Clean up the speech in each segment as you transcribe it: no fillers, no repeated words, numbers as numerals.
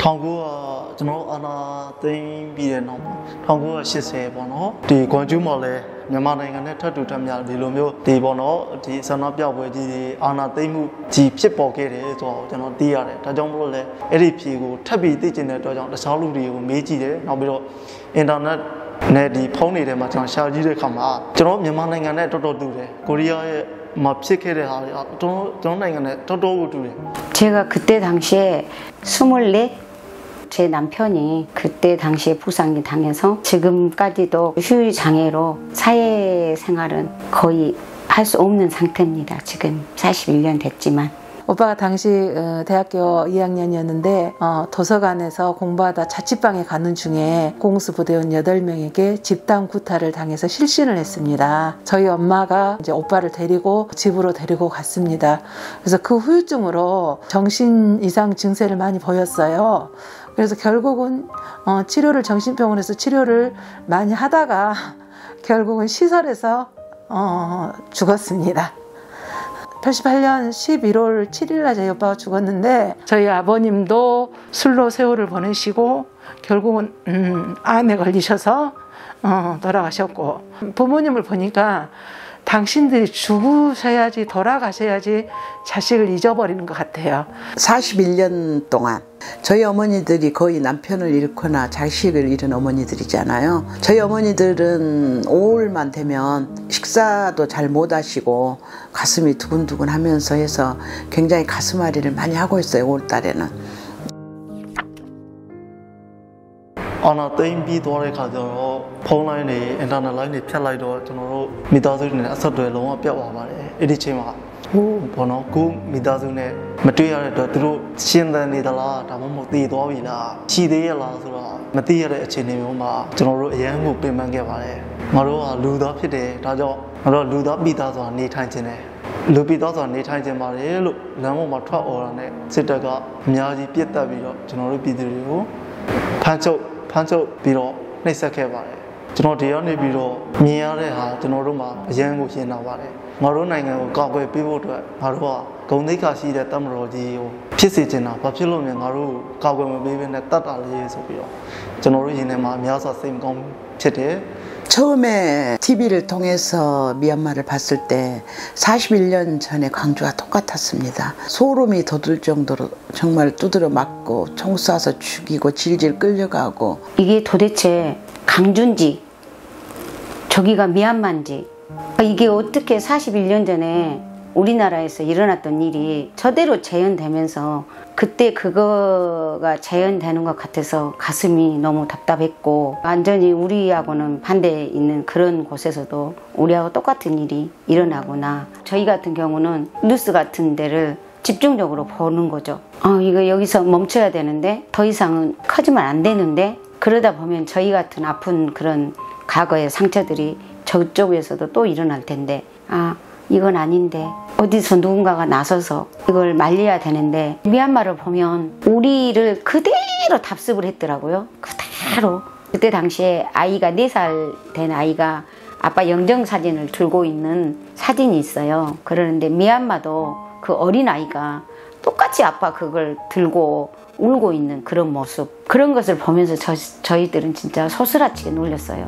당구가 저는 하나 땡비에 나와 당구가 시세 번호 디 관주말에မြန်မာနိုင်ငံနဲ့ ထပ်တူထပ်မြ ဒီလိုမျိုးဒီ번호 디 산업ပြပွဲကြီး 하나 땡무 지ဖြစ်ပေါ်ခဲ့တယ်ဆိုတော့ ကျွန်တော် သိရတယ် ဒါကြောင့်မို့လို့လဲ အဲ့ဒီဖြေကို ထပ်ပြီး သိကျင်တဲ့အတွက်ကြောင့် တခြားလူတွေကို မေးကြည့်တယ် နောက်ပြီးတော့ 인터넷 네, 이 폰이래만 저 샤지를 가마. 저는မြန်မာနိုင်ငံနဲ့ တော်တော် တူတယ်. 코리아에 막 피해를 하려. 저는နိုင်ငံနဲ့ တော်တော် တူတယ်. 제가 그때 당시에 24 제 남편이 그때 당시에 부상이 당해서 지금까지도 휴일 장애로 사회생활은 거의 할 수 없는 상태입니다. 지금 41년 됐지만. 오빠가 당시 대학교 2학년이었는데 도서관에서 공부하다 자취방에 가는 중에 공수부대원 8명에게 집단 구타를 당해서 실신을 했습니다. 저희 엄마가 이제 오빠를 데리고 집으로 데리고 갔습니다. 그래서 그 후유증으로 정신 이상 증세를 많이 보였어요. 그래서 결국은 정신병원에서 치료를 많이 하다가 결국은 시설에서 죽었습니다. 88년 11월 7일날 저희 오빠가 죽었는데 저희 아버님도 술로 세월을 보내시고 결국은 암에 걸리셔서 돌아가셨고 부모님을 보니까 당신들이 죽으셔야지 돌아가셔야지 자식을 잊어버리는 것 같아요. 41년 동안 저희 어머니들이 거의 남편을 잃거나 자식을 잃은 어머니들이잖아요. 저희 어머니들은 5월만 되면 식사도 잘 못 하시고 가슴이 두근두근 하면서 해서 굉장히 가슴앓이를 많이 하고 있어요. 5월 달에는. 하나 땡비သွားတဲ့ ခါကျတော့ 폰라인에 인터넷 라인에 ဖြတ်လိုက်တော့ ကျွန်တော်တို့ မိသားစုတွေနဲ့ အဆက်အသွယ် လုံးဝ ပြတ်သွားပါတယ် အဲ့ဒီချိန်မှာ ဘောနော် ကို မိသားစုနဲ့ မတွေ့ရတဲ့အတွက် သူတို့ ရှင်သန်နေသလား ဒါမှမဟုတ် သေသွားပြီလား ရှိသေးရလား ဆိုတော့ မသိရတဲ့အခြေအနေမျိုးမှာ ကျွန်တော်တို့ အရန်ကို ပင်ပန်းခဲ့ပါတယ် ငါတို့က လူသားဖြစ်တယ် ဒါကြောင့် ငါတို့က လူသားပိသားစွာ နေထိုင်ခြင်းတယ် လူပိသားစွာ နေထိုင်ခြင်းပါတယ်လို့ လမ်းပေါ်မှာ ထွက်អော်တာနဲ့ စစ်တပ်က အများကြီး ပစ်တက်ပြီးတော့ ကျွန်တော်တို့ ပြည်သူတွေကို ဖမ်းချုပ်ပြီးတော့ နှိပ်စက်ခဲ့ပါတယ် ကျွန်တော် ဒီကနေပြီးတော့ မြင်ရတဲ့ဟာ ကျွန်တော်တို့မှာ အရန်ကို ရင်နာပါတယ် ငါတို့နိုင်ငံကို ကာကွယ်ပေးဖို့အတွက် ငါတို့က ဂုဏ်သိက္ခာရှိတဲ့ တပ်မတော်ကြီးကို ဖြစ်စေချင်တာ ဘာဖြစ်လို့လဲ ငါတို့ကို ကာကွယ်မပေးဘဲနဲ့ တတ်တာလေ ဆိုပြီးတော့ ကျွန်တော်တို့ ရင်ထဲမှာ အများစွာ စိတ်မကောင်းဖြစ်တယ် 처음에 TV를 통해서 미얀마를 봤을 때 41년 전에 광주와 똑같았습니다. 소름이 돋을 정도로 정말 두드려 맞고 총 쏴서 죽이고 질질 끌려가고. 이게 도대체 강주인지 저기가 미얀마인지 이게 어떻게 41년 전에 우리나라에서 일어났던 일이 저대로 재현되면서 그때 그거가 재현되는 것 같아서 가슴이 너무 답답했고 완전히 우리하고는 반대에 있는 그런 곳에서도 우리하고 똑같은 일이 일어나구나. 저희 같은 경우는 뉴스 같은 데를 집중적으로 보는 거죠. 이거 여기서 멈춰야 되는데 더 이상은 커지면 안 되는데 그러다 보면 저희 같은 아픈 그런 과거의 상처들이 저쪽에서도 또 일어날 텐데 이건 아닌데 어디서 누군가가 나서서 이걸 말려야 되는데 미얀마를 보면 우리를 그대로 답습을 했더라고요. 그대로. 그때 당시에 아이가 4살 된 아이가 아빠 영정사진을 들고 있는 사진이 있어요. 그러는데 미얀마도 그 어린아이가 똑같이 아빠 그걸 들고 울고 있는 그런 모습, 그런 것을 보면서 저희들은 진짜 소스라치게 놀렸어요.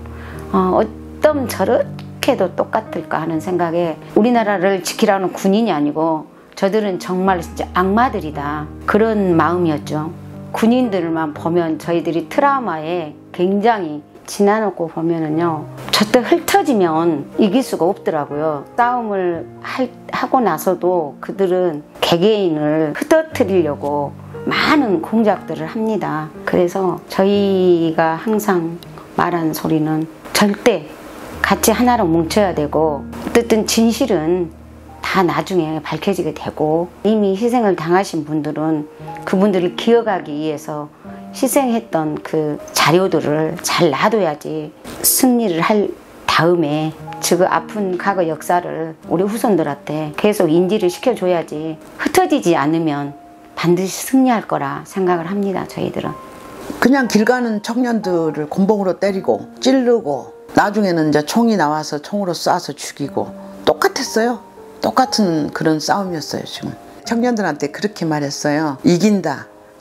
어쩜 저렇게도 똑같을까 하는 생각에 우리나라를 지키라는 군인이 아니고 저들은 정말 진짜 악마들이다, 그런 마음이었죠. 군인들만 보면 저희들이 트라우마에 굉장히 지나놓고 보면은요, 저때 흩어지면 이길 수가 없더라고요. 싸움을 하고 나서도 그들은 개개인을 흩어뜨리려고 많은 공작들을 합니다. 그래서 저희가 항상 말하는 소리는 절대 같이 하나로 뭉쳐야 되고, 어쨌든 진실은 다 나중에 밝혀지게 되고, 이미 희생을 당하신 분들은 그분들을 기억하기 위해서 희생했던 그 자료들을 잘 놔둬야지 승리를 할 다음에 그 아픈 과거 역사를 우리 후손들한테 계속 인지를 시켜줘야지, 흩어지지 않으면 반드시 승리할 거라 생각을 합니다. 저희들은 그냥 길 가는 청년들을 곤봉으로 때리고 찌르고 나중에는 이제 총이 나와서 총으로 쏴서 죽이고 똑같았어요. 똑같은 그런 싸움이었어요. 지금 청년들한테 그렇게 말했어요. 이긴다,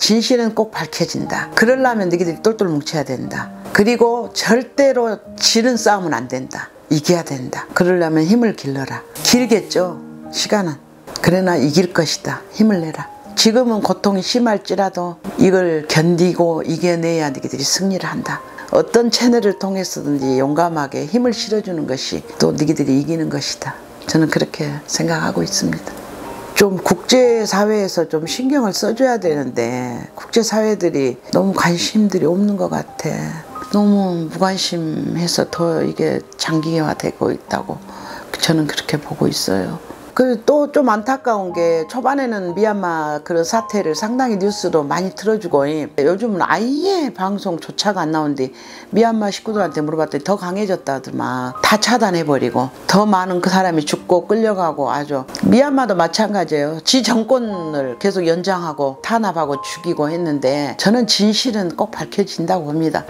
진실은 꼭 밝혀진다. 그러려면 너희들이 똘똘 뭉쳐야 된다. 그리고 절대로 지는 싸움은 안 된다. 이겨야 된다. 그러려면 힘을 길러라. 길겠죠, 시간은. 그러나 이길 것이다. 힘을 내라. 지금은 고통이 심할지라도 이걸 견디고 이겨내야 너희들이 승리를 한다. 어떤 채널을 통해서든지 용감하게 힘을 실어주는 것이 또 너희들이 이기는 것이다. 저는 그렇게 생각하고 있습니다. 좀 국제사회에서 좀 신경을 써줘야 되는데 국제사회들이 너무 관심들이 없는 것 같아. 너무 무관심해서 더 이게 장기화되고 있다고 저는 그렇게 보고 있어요. 그리고 또 좀 안타까운 게 초반에는 미얀마 그런 사태를 상당히 뉴스로 많이 틀어주고 요즘은 아예 방송조차가 안 나오는데 미얀마 식구들한테 물어봤더니 더 강해졌다 하더만. 다 차단해버리고 더 많은 그 사람이 죽고 끌려가고 아주. 미얀마도 마찬가지예요. 지 정권을 계속 연장하고 탄압하고 죽이고 했는데 저는 진실은 꼭 밝혀진다고 봅니다.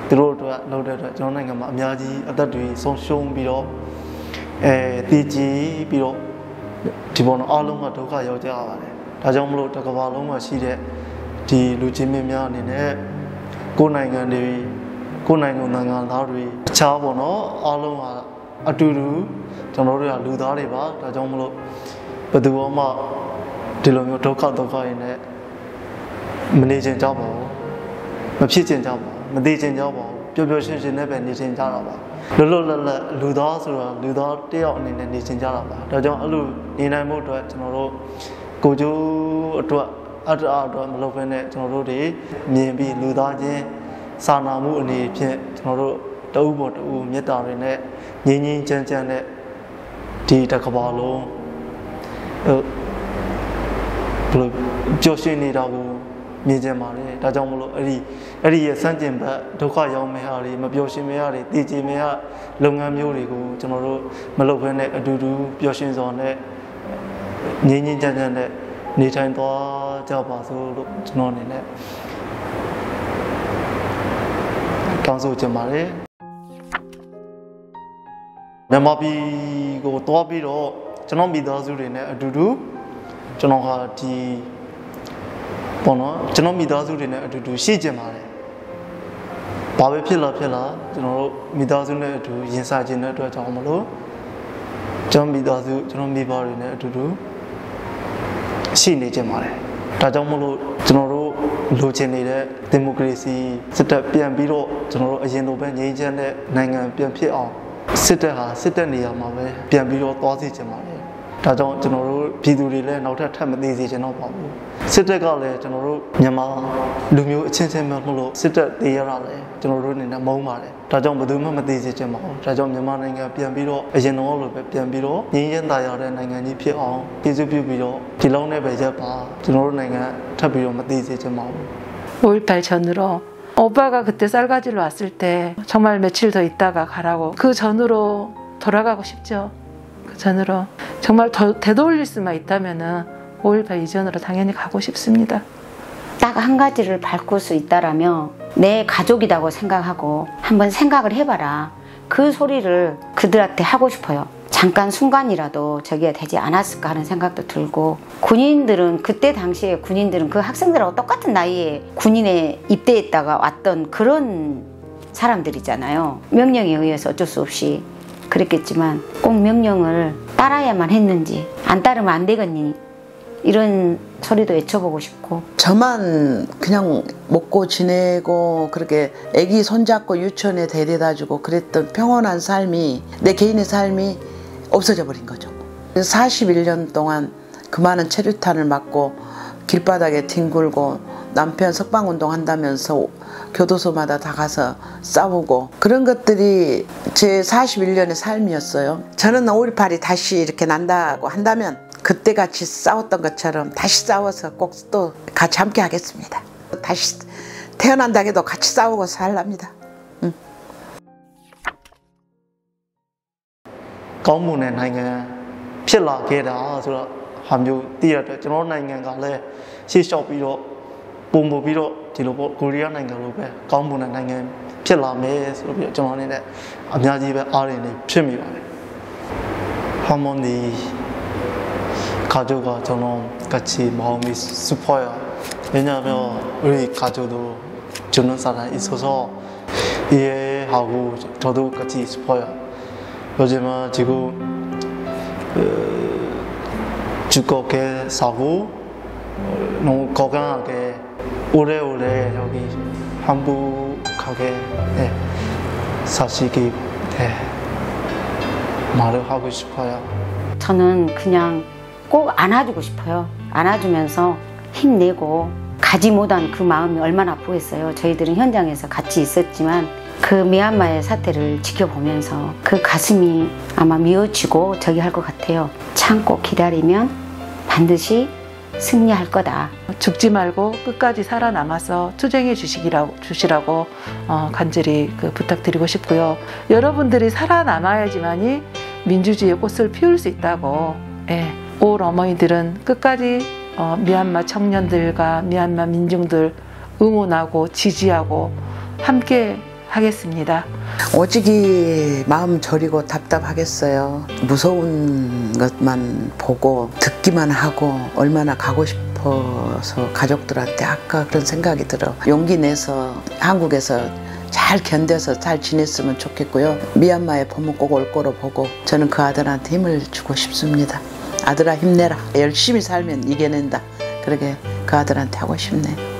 ဒီပေါ်တော့အားလုံးကဒုက္ခရောက်ကြပါတယ်။ဒါကြောင့်မလို့တစ်ကမ္ဘာလုံးမှာရှိတဲ့ဒီလူချင်းမင်းများအနေနဲ့ကိုယ်နိုင်ငံနိုင်ငံသားတွေတခြားပေါ့နော်အားလုံးကအတူတူကျွန်တော်တို့ကလူသားတွေပါ။ဒါကြောင့်မလို့ဘယ်သူမှဒီလိုမျိုးဒုက္ခရင်းနဲ့မနေချင်ကြပါဘူး။မဖြစ်ချင်ကြပါဘူး။မသေးချင်ကြပါဘူး။ပျော်ပျော်ရွှင်ရွှင်နဲ့ပဲနေချင်ကြတာပါ။လွတ်လွတ်လပ်လပ်လူသားဆိုတာလူသားတယောက်အနေနဲ့နေချင်ကြတာပါဒါကြောင့်အဲ့လိုနေနိုင်မှုအတွက်ကျွန်တော်တို့ကိုကျိုးအတွက်အတွက်မလုပ်ဘဲနဲ့ကျွန်တော်တို့တွေမြင်ပြီးလူသားချင်းစာနာမှုအနေဖြင့်ကျွန်တော်တို့တအုပ်ပေါ်တအုပ်မေတ္တာတွေနဲ့ငြိမ်းငြိမ်းချမ်းချမ်းနဲ့ဒီတစ်ကမ္ဘာလုံးဘယ်လိုပျော်ရွှင်နေတာကိုမြင်ကြပါတယ်ဒါကြောင့်မလို့အဲ့ဒီရဲ့စန့်ကျင်ဘက်ဒုက္ခရောက်မဲ့ဟာတွေမပျော်ရွှင်မဲ့ဟာတွေတည်ကြည်မဲ့ဟာလုပ်ငန်းမျိုးတွေကိုကျွန်တော်တို့မလုပ်ဘဲနဲ့အတူတူပျော်ရွှင်စွာနဲ့ငြိမ်းငြိမ်းချမ်းချမ်းနဲ့နေထိုင်သွားကြပါစို့လို့ကျွန်တော်အနေနဲ့တောင်းဆိုချင်ပါတယ်မြန်မာပြည်ကိုတွားပြီးတော့ကျွန်တော်မိသားစုတွေနဲ့အတူတူကျွန်တော်ဟာဒီပေါ့နော်ကျွန်တော်မိသားစုတွေနဲ့အတူတူရှိကြပါတယ်။ဘာပဲဖြစ်လာကျွန်တော်တို့မိသားစုနဲ့အတူရင်ဆိုင်ခြင်းတဲ့အတွက်ကြောင့်မလို့ကျွန်တော်မိသားစုကျွန်တော်မိဘတွေနဲ့အတူတူရှိနေကြပါတယ်။ဒါကြောင့်မလို့ကျွန်တော်တို့လိုချင်နေတဲ့ဒီမိုကရေစီစစ်တပ်ပြန်ပြီးတော့ကျွန်တော်တို့အရင်လိုပဲငြိမ်းချမ်းတဲ့နိုင်ငံပြန်ဖြစ်အောင်စစ်တပ်နေရာမှာပဲပြန်ပြီးတော့သွားစီချင်ပါတယ်။ဒါကြောင့်ကျွန်တော်တို့ပြည်သူတွေလည်းနောက်ထပ်မသိစေချင်တော့ပါဘူးစစ်တပ်ကလည်းကျွန်တော်တို့မြန်မာလူမျိုးအချင်းချင်းမလို့စစ်တပ်တည်ရတာလည်းကျွန်တော်တို့အနေနဲ့မုန်းပါတယ်ဒါကြောင့်ဘယ်သူမှမသိစေချင်ပါဘူးဒါကြောင့်မြန်မာနိုင်ငံပြန်ပြီးတော့အရင်တော့လိုပဲပြန်ပြီးတော့ငြိမ်းချမ်းသာယာတဲ့နိုင်ငံကြီးဖြစ်အောင်ပြည်စုပြုပြီးတော့ဒီလုံးနဲ့ပဲရပ်ပါကျွန်တော်တို့နိုင်ငံထပ်ပြီးတော့မသိစေချင်ပါဘူး 5.18 전으로 오빠가 그때 쌀가지로 왔을 때 정말 며칠 더 있다가 가라고 그 전으로 돌아가고 싶죠. 그 전으로 정말 더 되돌릴 수만 있다면은 5.18 이전으로 당연히 가고 싶습니다. 딱 한 가지를 바꿀 수 있다라면 내 가족이라고 생각하고 한번 생각을 해봐라. 그 소리를 그들한테 하고 싶어요. 잠깐 순간이라도 저게 되지 않았을까 하는 생각도 들고 군인들은 그때 당시에 군인들은 그 학생들하고 똑같은 나이에 군인에 입대했다가 왔던 그런 사람들이잖아요. 명령에 의해서 어쩔 수 없이 그랬겠지만 꼭 명령을 따라야만 했는지 안 따르면 안 되겠니 이런 소리도 외쳐보고 싶고 저만 그냥 먹고 지내고 그렇게 애기 손잡고 유치원에 데려다주고 그랬던 평온한 삶이 내 개인의 삶이 없어져 버린 거죠. 41년 동안 그 많은 체류탄을 맞고 길바닥에 뒹굴고 남편 석방운동 한다면서 교도소마다 다 가서 싸우고 그런 것들이 제 41년의 삶이었어요. 저는 5.18이 다시 이렇게 난다고 한다면 그때 같이 싸웠던 것처럼 다시 싸워서 꼭 또 같이 함께 하겠습니다. 다시 태어난다 해도 같이 싸우고 살랍니다. ကောင်းမွန်တဲ့နိုင်ငံဖြစ်လာခဲ့တာဆိုတော့ဟာမျိုးသိရတဲ့ကျွန်တော်နိုင်ငံကလည်းရှေ့လျှောက်ပြီးတော့ပုံမပြီးတော့ဒီလိုပေါ့ကိုရီးယားနိုင်ငံလိုပဲကောင်းမွန်တဲ့နိုင်ငံဖြစ်လာမယ်ဆိုတော့ကျွန်တော်အနေနဲ့အများကြီးပဲအားရနေဖြစ်မိပါတယ်။ဟာမွန်ဒီ가족과 저는 같이 마음이 슬퍼요. 왜냐하면 우리 가족도 주는 사람이 있어서 이해하고 저도 같이 싶어요. 요즘은 지금 즐겁게 사고 너무 건강하게 오래오래 여기 행복하게 사시기 말을 하고 싶어요. 저는 그냥 꼭 안아주고 싶어요. 안아주면서 힘내고 가지 못한 그 마음이 얼마나 아프겠어요. 저희들은 현장에서 같이 있었지만 그 미얀마의 사태를 지켜보면서 그 가슴이 아마 미어지고 저기 할 것 같아요. 참고 기다리면 반드시 승리할 거다. 죽지 말고 끝까지 살아남아서 투쟁해 주시라고 간절히 부탁드리고 싶고요. 여러분들이 살아남아야지만이 민주주의의 꽃을 피울 수 있다고 올 어머니들은 끝까지 미얀마 청년들과 미얀마 민중들 응원하고 지지하고 함께 하겠습니다. 오직이 마음 저리고 답답하겠어요. 무서운 것만 보고 듣기만 하고 얼마나 가고 싶어서 가족들한테 아까 그런 생각이 들어. 용기 내서 한국에서 잘 견뎌서 잘 지냈으면 좋겠고요. 미얀마에 보면 꼭 올 거로 보고 저는 그 아들한테 힘을 주고 싶습니다. 아들아 힘내라. 열심히 살면 이겨낸다. 그렇게 그 아들한테 하고 싶네요.